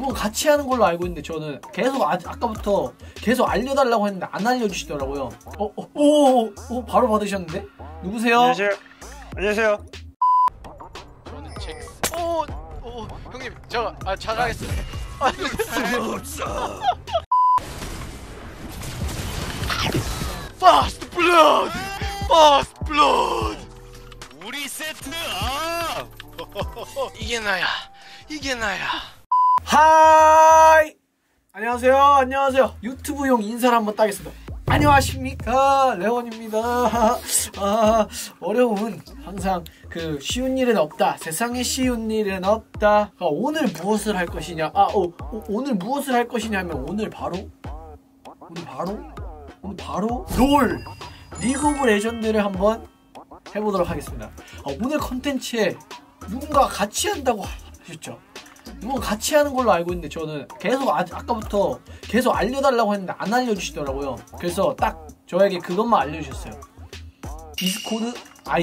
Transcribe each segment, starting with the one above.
뭐 같이 하는 걸로 알고 있는데 저는 계속 아까부터 계속 알려달라고 했는데 안 알려주시더라고요. 바로 받으셨는데? 누구세요? 안녕하세요. 안녕하세요. 저는 형님 저 잘하겠습니다. Fast blood, fast blood. 우리 세트 이게 나야, 이게 나야. 하이! 안녕하세요. 유튜브용 인사를 한번 따겠습니다. 안녕하십니까, 레온입니다. 어려운 항상 그 쉬운 일은 없다. 세상에 쉬운 일은 없다. 오늘 무엇을 할 것이냐? 오늘 무엇을 할 것이냐면 오늘 바로 롤 리그 오브 레전드를 한번 해보도록 하겠습니다. 오늘 컨텐츠에 누군가 같이 한다고 하셨죠? 누군가 같이 하는 걸로 알고 있는데 저는 계속 아까부터 계속 알려달라고 했는데 안 알려주시더라고요. 그래서 딱 저에게 그것만 알려주셨어요. 디스코드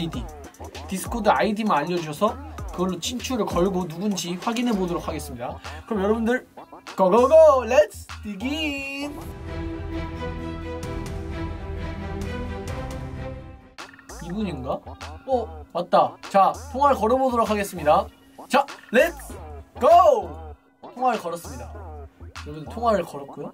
아이디만 알려주셔서 그걸로 친추를 걸고 누군지 확인해 보도록 하겠습니다. 그럼 여러분들 고고고 렛츠 디긴. 이분인가? 맞다. 자, 통화를 걸어보도록 하겠습니다. 자, 렛츠 고! 통화를 걸었습니다. 여러분 통화를 걸었고요.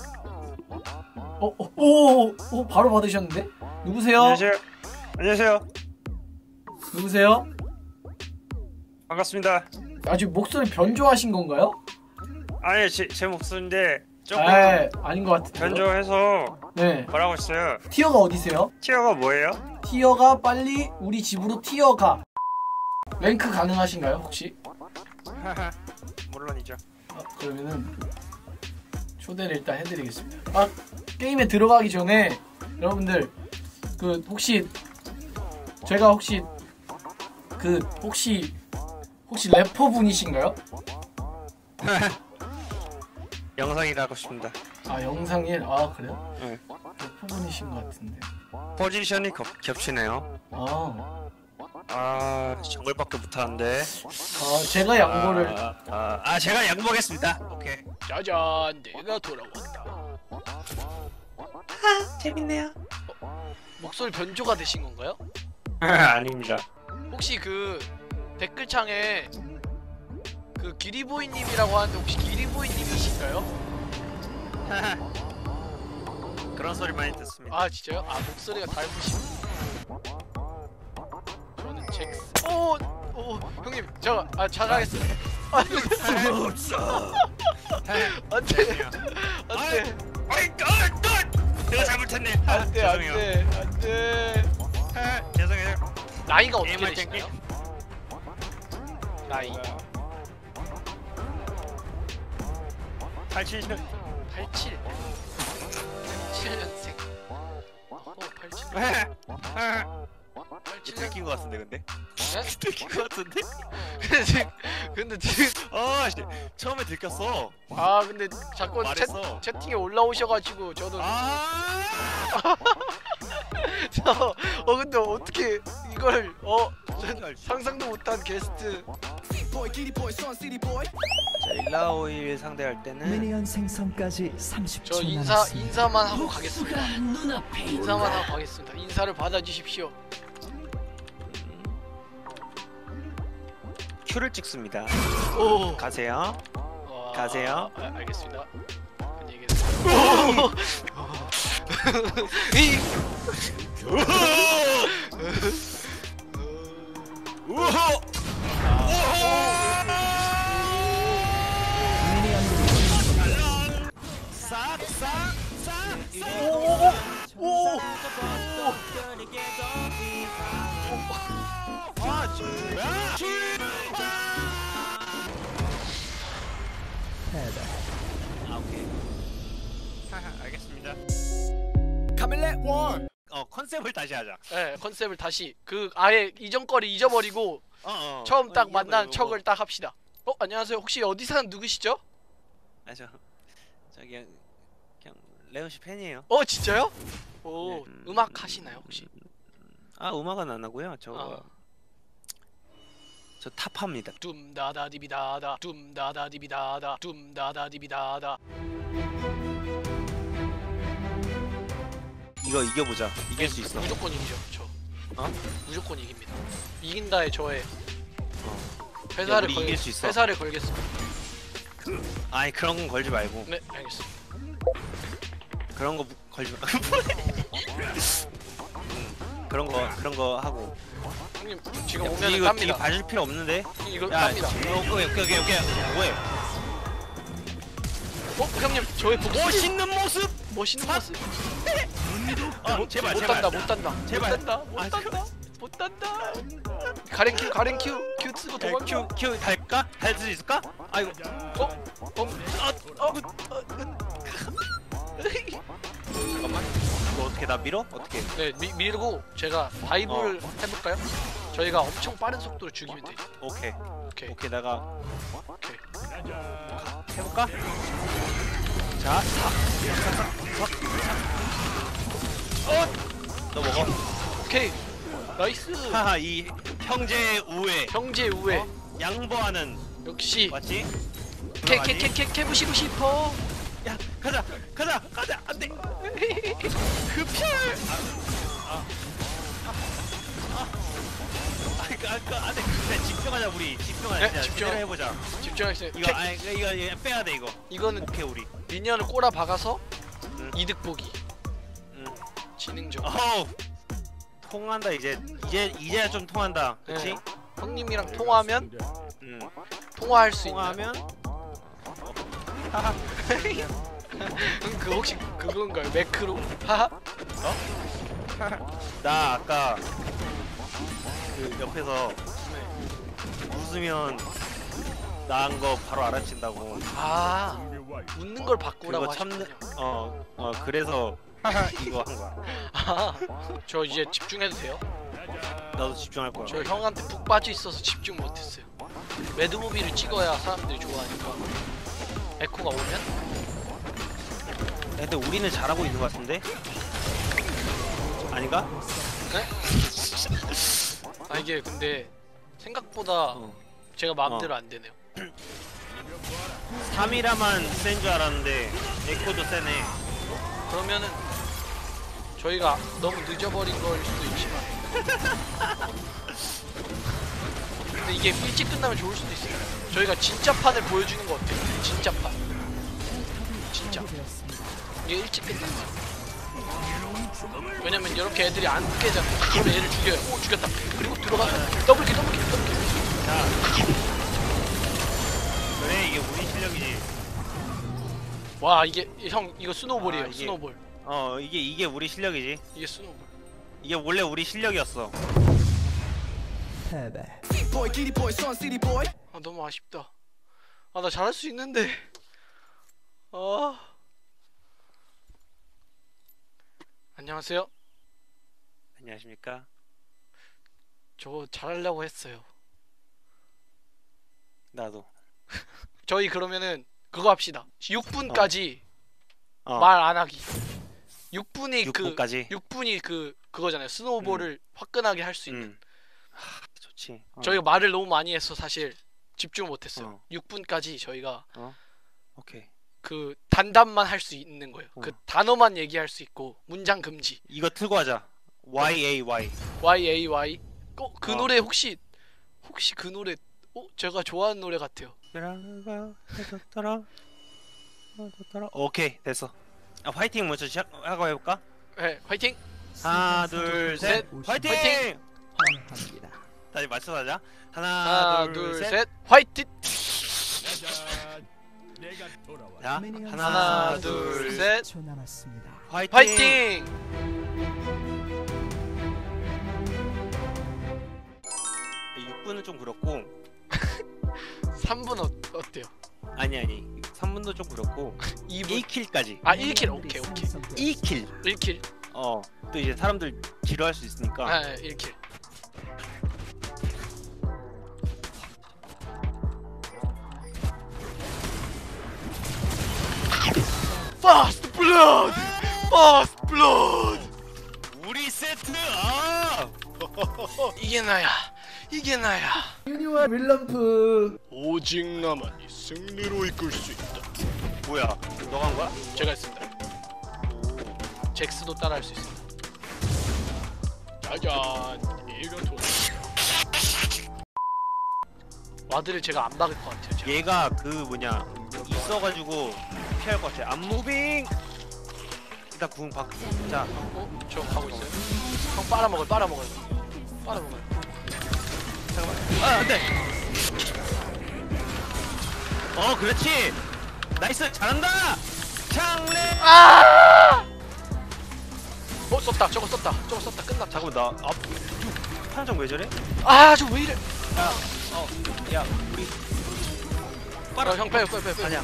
바로 받으셨는데? 누구세요? 안녕하세요. 누구세요? 반갑습니다. 아직 목소리 변조하신 건가요? 아니 제 목소리인데 조금 아닌 것 같은데. 변조해서 네. 말하고 있어요. 티어가 어디세요? 티어가 뭐예요? 티어가 빨리 우리 집으로 티어가. 랭크 가능하신가요 혹시? 물론이죠. 그러면은 초대를 일단 해드리겠습니다. 게임에 들어가기 전에 여러분들 혹시 래퍼 분이신가요? 영상이라고 싶습니다. 영상일? 그래요? 네. 래퍼 분이신 것 같은데. 포지션이 겹치네요. 정글밖에 못하는데. 제가 양보를. 제가 양보하겠습니다. 오케이. 짜잔, 내가 돌아왔다. 재밌네요. 목소리 변조가 되신 건가요? 아닙니다. 혹시 그 댓글창에 그 기리보이님이라고 하는데 혹시 기리보이님이신가요? 그런 소리 많이 듣습니다. 진짜요? 목소리가 닮으신. 저는 형님 저 잘하겠습니다. 안돼. 내가 잘못했네. 안돼. 죄송해요. 나이가 어떻게 되시나요? 나이 87년. 87. 87년생. 87. 87년. 들킨 것 같은데 근데? 네? 들킨 것 같은데? 근데 지금 처음에 들켰어. 근데 자꾸 말했어. 채팅에 올라오셔가지고 저도 근데 어떻게 이걸 상상도 못한 게스트. 자, 일라오일 상대할 때는 미니언 생성까지 30초 저 인사만 하고 가겠습니다. 인사만 하고 가겠습니다. 인사를 받아주십시오. Q를 찍습니다. 가세요. 가세요. 알겠습니다. 안녕히 계세요. 알겠습니다. 카멜레 원. 컨셉을 다시 하자. 네, 컨셉을 다시 아예 이전 거를 잊어버리고 처음 딱 만난 척을 딱 합시다. 안녕하세요. 혹시 어디 사는 누구시죠? 저기 그냥 레온 씨 팬이에요. 진짜요? 네. 음악 하시나요 혹시? 음악은 안 하고요. 저 탑합니다. 둠다다디비다다 둠다다디비다다 둠다다디비다다. 이거 이겨보자. 이길 수 있어. 무조건 이기죠 저. 어? 무조건 이깁니다. 이긴다에 저의 야, 회사를 우리 이길 수 있어. 회사를 걸겠습니다. 아니 그런 건 걸지 말고. 네 알겠습니다. 그런 거 걸지 마. 그런 거 하고. 형님 지금 야, 오면 이거 깝니다. 봐줄 필요 없는데. 이거 야, 깝니다. 오케이. 뭐해? 형님 저의 복수 멋있는 모습. 멋있는 모습. 제발. 못 단다 못 단다 제발. 못 단다. 가랭 큐 쓰고 도망쳐. 큐 달까? 달 수 있을까? 아이고. 잠깐만. 이거 어떻게 나 밀어? 어떻게? 네 밀고 제가 다이브를 해볼까요? 저희가 엄청 빠른 속도로 죽이면 돼. 오케이. 내가 오케이. 해볼까? 자, 너 먹어. 오케이. 나이스. 하하, 이 형제의 우애. 형제 우애. 양보하는. 역시. 맞지? 캐부시고 싶어. 야, 가자. 안돼. 흡혈. 안돼. 그냥 집중하자 우리. 집중하자. 네, 집중. 해보자. 집중하세요. 이거 빼야 돼 이거. 이거는 오케이 우리. 미니언을 꼬라 박아서 응. 이득 보기. 지능적. 어우. 통한다 이제야 좀 통한다. 그렇지? 네. 형님이랑 통화하면 응. 통화할 수 통화하면 있는. 그 혹시 그건가요? 매크로? 하하. 나 아까 그 옆에서 웃으면 나은 거 바로 알아챈다고. 아 웃는 걸 바꾸라고 그거 참는 하셨군요. 그래서 이거 한 거야. 아, 저 이제 집중해도 돼요? 나도 집중할 거야. 저 형한테 푹 빠져 있어서 집중 못했어요. 매드무비를 찍어야 사람들이 좋아하니까. 에코가 오면? 근데 우리는 잘하고 있는 것 같은데? 아닌가? 네? 아 이게 근데 생각보다 제가 마음대로 안 되네요. 3이라만 센 줄 알았는데 에코도 세네. 그러면은 저희가 너무 늦어버린 걸 수도 있지만 근데 이게 일찍 끝나면 좋을 수도 있어요. 저희가 진짜 판을 보여주는 거 어때요? 진짜 판. 진짜 이게 일찍 끝나면 왜냐면 이렇게 애들이 안 깨잖아. 그럼 얘를 죽여요. 오 죽였다. 그리고 들어가서 더블킬. 자, 그래 이게 우리 실력이지. 와 이게 형 이거 스노우볼이에요. 이게- 스노우볼. 이게 우리 실력이지. 이게 스노우볼. 이게 원래 우리 실력이었어. 패배. 아 너무 아쉽다. 아 나 잘할 수 있는데. 아. 안녕하세요. 안녕하십니까? 저 잘하려고 했어요. 나도. 저희 그러면은 그거 합시다. 6분까지 어. 말 안 하기. 6분이 6분까지? 6분이 그거잖아요. 스노우볼을 화끈하게 할 수 있는. 좋지. 저희가 말을 너무 많이 해서 사실 집중을 못 했어요. 6분까지 저희가 오케이. 그 단답만 할 수 있는 거예요. 그 단어만 얘기할 수 있고 문장 금지. 이거 틀고 하자. YAY. YAY. 그 노래 혹시 그 노래 제가 좋아하는 노래 같아요. 오케이 됐어. 화이팅 먼저 시작하고 해볼까? 네, 화이팅. 하나 둘 셋 화이팅! 화이팅! 환영합니다. 다시 맞춰서 하자. 하나 둘 셋 화이팅. 자, 하나 둘 셋 10초 남았습니다. 화이팅! 화이팅. 6분은 좀 그렇고 3분 어때요? 아니 3분도 좀 그렇고 2분. 1킬까지. 아 1킬 오케이. 2킬. 1킬. 또 이제 사람들 지루할 수 있으니까. 아 1킬. Fast blood. Fast blood. 우리 세트. 이게 나야. 이게 나야. 유니와 윌럼프. 오직 나만이 승리로 이끌 수 있다. 뭐야? 너가 한 거야? 제가 했습니다. 잭스도 따라할 수 있습니다. 짜잔. 이거 와드를 제가 안 박을 것 같아요. 제가. 얘가 그 뭐냐 있어가지고 피할 것 같아. 안무빙. 일단 궁 박. 자, 저 가고 있어요. 형 빨아먹어요. 빨아먹어요. 빨아먹어요. 잠깐만. 아, 안돼. 그렇지. 나이스, 잘한다. 장래. 아! 썼다. 저거 썼다. 끝났다. 잠깐만 나 판정 왜 저래? 아, 저 왜 이래? 야, 우리 빨아. 형 빼. 가자.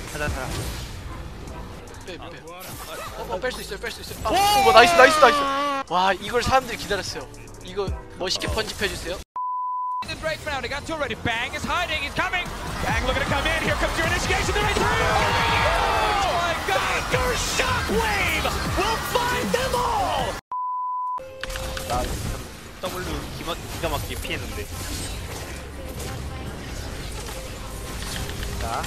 빼. 뺄 수 있어요. 아, 오, 나이스. 와, 이걸 사람들이 기다렸어요. 이거 멋있게 편집해 주세요. The break for now. They got two already. Bang is hiding. He's coming. Bang looking to come in. Here comes your initiation. They're right through. Oh my God! Your shockwave will find them all. 나 W 기가 막히게 피했는데. 자,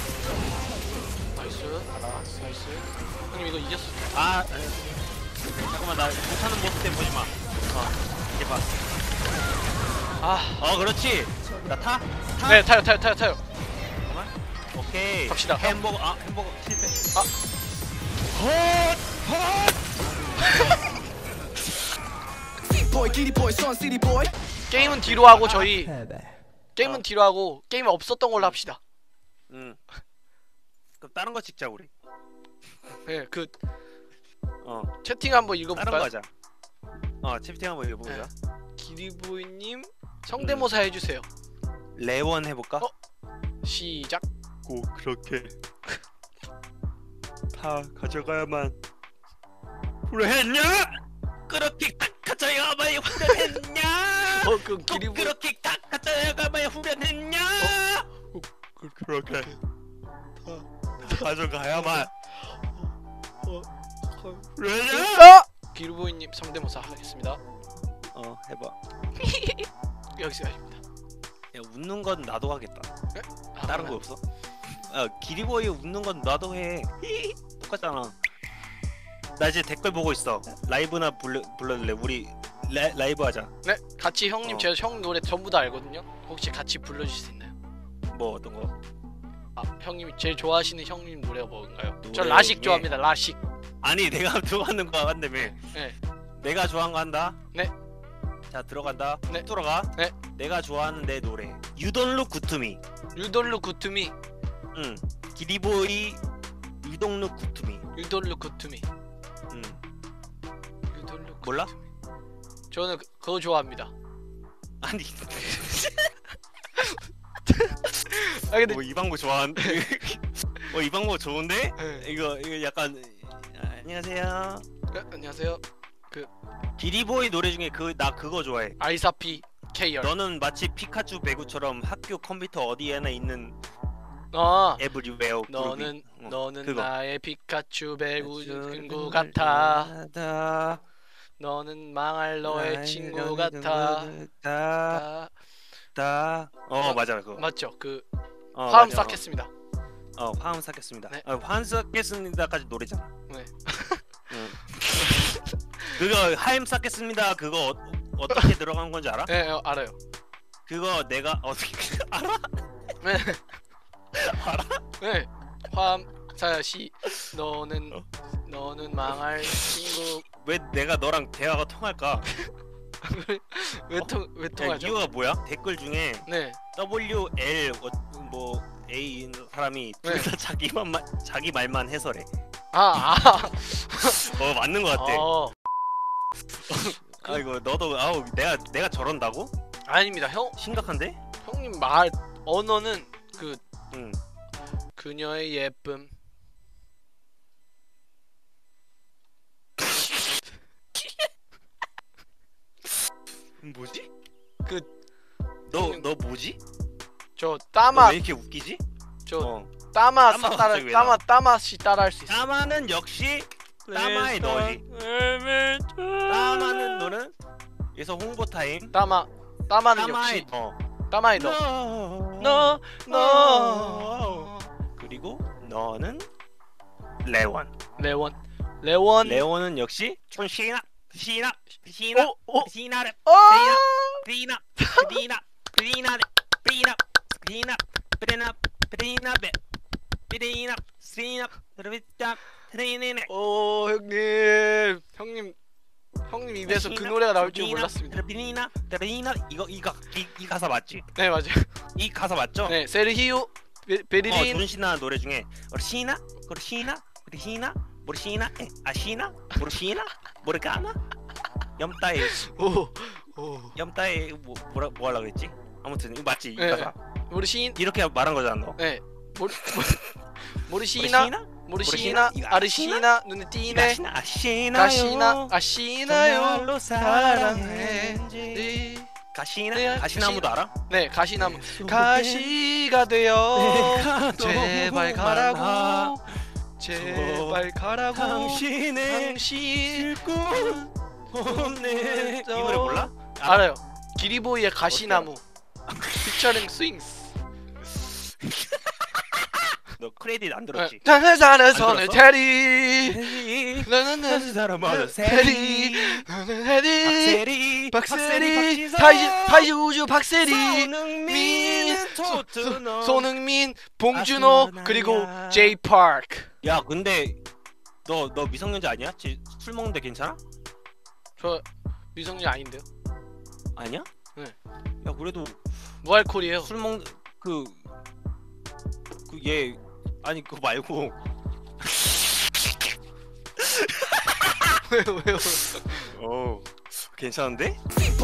나이스. 형님 이거 이겼어. 잠깐만 나 못하는 모습 때문에 보지 마. 이제 봐. 그렇지. 나 타? 네, 타요. 잠깐만. 오케이. 갑시다. 햄버거 실패. 게임은 뒤로 하고 저희 패배. 게임은 뒤로 하고 게임 없었던 걸로 합시다. 그럼 다른 거 찍자 우리. 네, 그 채팅 다른 한번 거 읽어볼까요? 하자. 채팅 한번 읽어보자. 네. 기리보이님 성대모사 해주세요. 레원 해볼까? 시작. 꼭 그렇게 다 가져가야만 후련했냐? 그렇게 딱 가져가야만 후련했냐? 그 기리보 그렇게 딱 가져가야만 후련했냐? 그렇게 다 가져가야만 후련했냐? 기리보이님 성대모사 하겠습니다. 해봐. 여기까지입니다. 야, 웃는 건 나도 하겠다. 네? 다른 거 없어? 기리보이 웃는 건 나도 해. 똑같잖아. 나 이제 댓글 보고 있어. 라이브나 불러줄래? 우리 라이브 하자. 네, 같이 형님 제가 형 노래 전부 다 알거든요. 혹시 같이 불러주실 수 있나요? 뭐 어떤 거? 형님이 제일 좋아하시는 형님 노래가 뭔가요? 저 노래 라식 중에- 좋아합니다. 라식. 아니 내가 좋아하는 거 한다며. 네. 내가 좋아하는 거 한다. 네. 자 들어간다. 네. 들어가. 네. 내가 좋아하는 내 노래. You Don't Look Good to Me. 유돌루 굿투미. 응. 기리보이 You Don't Look Good to Me. 유돌루 굿투미. 응. 유돌루 몰라? 저는 그거 좋아합니다. 아니. 근데 이 방법 좋아하는데. 이 방법 좋은데? 네. 이거 약간 안녕하세요. 네, 안녕하세요. 기리보이 노래 중에 나 그거 좋아해. 아이사피 KR. 너는 마치 피카츄 배구처럼 학교 컴퓨터 어디에나 있는 에브리웨어. 너는 그거. 나의 피카츄 배구 친구 같아. 너는 망할 너의 친구 같아. 맞아 그거. 맞죠? 맞아. 화음 쌓겠습니다. 화음 쌓겠습니다. 네. 화음 쌓겠습니다까지 노래잖아. 네. 응. 그거 하임 쌓겠습니다. 그거 어떻게 들어간 건지 알아? 네, 알아요. 그거 내가 어떻게 알아? 네. 알아? 네. 화음 사시 너는 망할 친구. 왜 내가 너랑 대화가 통할까? 왜 통하죠? 이유가 뭐야? 댓글 중에 네. WL 뭐 A 사람이 네. 둘 다 자기 말만 해설해. 맞는 것 같아. 이거 너도 내가 저런다고? 아닙니다. 심각한데? 형님 말 언어는 응. 그녀의 예쁨. 뭐지? 너 뭐지? 저 너 따마 왜 이렇게 웃기지? 따마 갑자기 왜 나와? 따마씨 따라할 수 있어. 따마는 역시 따마의 너지. 따마는 너는 여기서 홍보 타임. 따마는 따마의 역시 너. 까마이도. 너. 너. 그리고 너는 레원. 레원은 역시 좀 시나 오. 시나를 어. 시나 오 형님 입에서 그 노래가 나올 줄 몰랐습니다. 이 가사 맞지? 네 맞아요. 이 가사 맞죠? 네 세르히오 베르린. 존시나 노래 중에 시나 아시나 모르가나 염따에 염따에 뭐 하려고 했지? 아무튼 이거 맞지? 이 네. 가사 모르신. 이렇게 말한 거잖아 너. 네 모르시나 아르시나 눈에 띄네. 가시나요 정말로 사랑해. 가시나무도 알아? 네 가시나무. 가시가 되어 제발 가라고. 제발 가라고. 당신의 꿈 없네. 이 노래 몰라? 알아요. 기리보이의 가시나무. 피처링 스윙스. 너 크레딧 안 들었지? 잘해 손을 안 테리. 그 사람 맞아. 테리. 테리. 박세리. 타이즈 우주 박세리. 손흥민, 봉준호 그리고 제이 파크. 야 근데 너 미성년자 아니야? 술 먹는데 괜찮아? 저 미성년 아닌데요. 아니야? 네. 야 그래도 무알콜이에요. 술 먹는 얘 아니 그거 말고 왜요? 괜찮은데?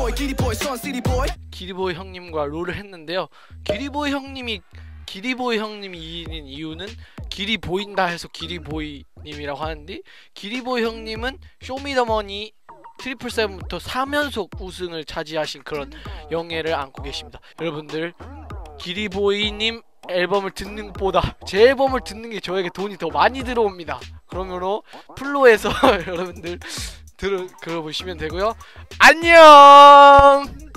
기리보이 형님과 롤을 했는데요. 기리보이 형님이 이긴 이유는 길이 보인다 해서 기리보이님이라고 하는데, 기리보이 형님은 쇼미더머니 777부터 3연속 우승을 차지하신 그런 영예를 안고 계십니다. 여러분들 기리보이님 앨범을 듣는 것보다 제 앨범을 듣는 게 저에게 돈이 더 많이 들어옵니다. 그러므로 플로에서 여러분들 들어보시면 되고요. 안녕.